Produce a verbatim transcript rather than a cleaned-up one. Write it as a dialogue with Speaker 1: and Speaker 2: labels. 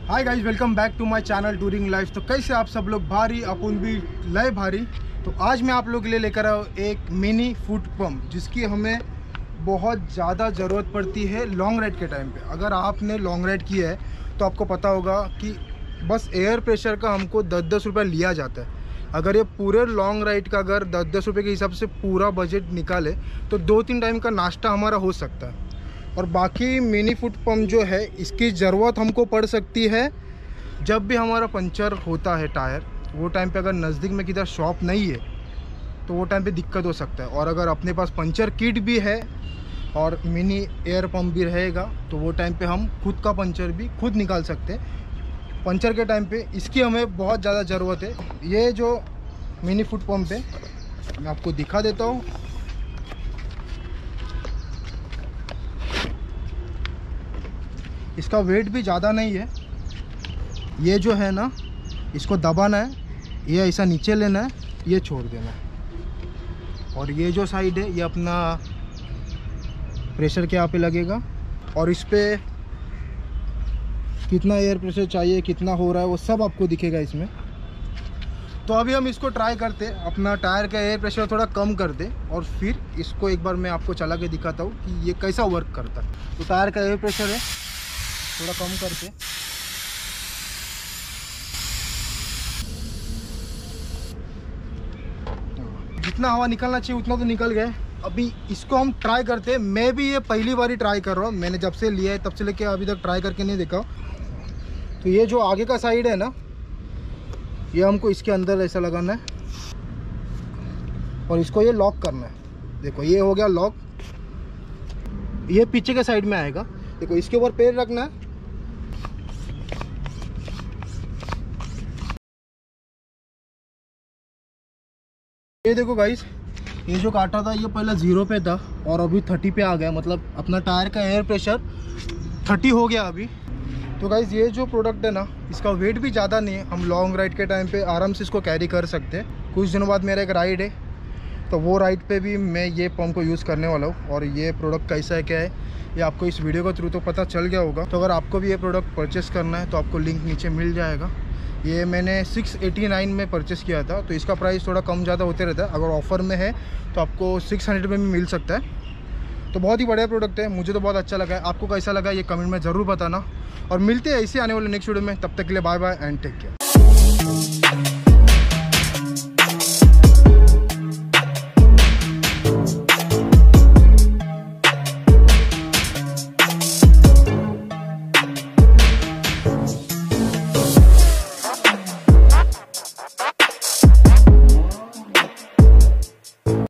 Speaker 1: Hi guys, welcome back to my channel touring life. तो कैसे आप सब लोग भारी, अपन भी लय भारी। तो आज मैं आप लोग के लिए लेकर आया हूँ एक मिनी फुट पंप, जिसकी हमें बहुत ज़्यादा ज़रूरत पड़ती है लॉन्ग राइड के टाइम पे। अगर आपने लॉन्ग राइड किया है तो आपको पता होगा कि बस एयर प्रेशर का हमको दस दस रुपये लिया जाता है। अगर ये पूरे लॉन्ग राइड का अगर दस दस रुपये के हिसाब से पूरा बजट निकाले तो दो तीन टाइम का नाश्ता हमारा हो सकता है। और बाकी मिनी फुट पंप जो है, इसकी ज़रूरत हमको पड़ सकती है जब भी हमारा पंचर होता है टायर। वो टाइम पे अगर नज़दीक में किधर शॉप नहीं है तो वो टाइम पे दिक्कत हो सकता है। और अगर अपने पास पंचर किट भी है और मिनी एयर पंप भी रहेगा तो वो टाइम पे हम खुद का पंचर भी खुद निकाल सकते हैं। पंचर के टाइम पे इसकी हमें बहुत ज़्यादा ज़रूरत है। ये जो मिनी फुट पंप है मैं आपको दिखा देता हूँ। इसका वेट भी ज़्यादा नहीं है। ये जो है ना, इसको दबाना है, ये ऐसा नीचे लेना है, ये छोड़ देना है। और ये जो साइड है ये अपना प्रेशर के यहाँ पे लगेगा। और इस पे कितना एयर प्रेशर चाहिए, कितना हो रहा है, वो सब आपको दिखेगा इसमें। तो अभी हम इसको ट्राई करते, अपना टायर का एयर प्रेशर थोड़ा कम कर दे और फिर इसको एक बार मैं आपको चला के दिखाता हूँ कि ये कैसा वर्क करता है। तो टायर का एयर प्रेशर है थोड़ा कम करके, जितना हवा निकलना चाहिए उतना तो निकल गया। अभी इसको हम ट्राई करते हैं। मैं भी ये पहली बार ही ट्राई कर रहा हूँ, मैंने जब से लिया है तब से लेके अभी तक ट्राई करके नहीं देखा। तो ये जो आगे का साइड है ना, ये हमको इसके अंदर ऐसा लगाना है और इसको ये लॉक करना है। देखो ये हो गया लॉक। ये पीछे के साइड में आएगा। देखो इसके ऊपर पैर रखना है। ये देखो गाइस, ये जो काटा था ये पहले जीरो पे था और अभी थर्टी पे आ गया। मतलब अपना टायर का एयर प्रेशर थर्टी हो गया अभी। तो गाइस ये जो प्रोडक्ट है ना, इसका वेट भी ज़्यादा नहीं है। हम लॉन्ग राइड के टाइम पे आराम से इसको कैरी कर सकते हैं। कुछ दिनों बाद मेरा एक राइड है, तो वो राइड पे भी मैं ये पंप को यूज़ करने वाला हूँ। और ये प्रोडक्ट कैसा है, क्या है, ये आपको इस वीडियो के थ्रू तो पता चल गया होगा। तो अगर आपको भी ये प्रोडक्ट परचेस करना है तो आपको लिंक नीचे मिल जाएगा। ये मैंने सिक्स एटी नाइन में परचेस किया था, तो इसका प्राइस थोड़ा कम ज़्यादा होते रहता है। अगर ऑफ़र में है तो आपको सिक्स हंड्रेड में भी मिल सकता है। तो बहुत ही बढ़िया प्रोडक्ट है, मुझे तो बहुत अच्छा लगा है। आपको कैसा लगा ये कमेंट में ज़रूर बताना। और मिलते हैं ऐसे आने वाले नेक्स्ट वीडियो में। तब तक के लिए bye bye and take care.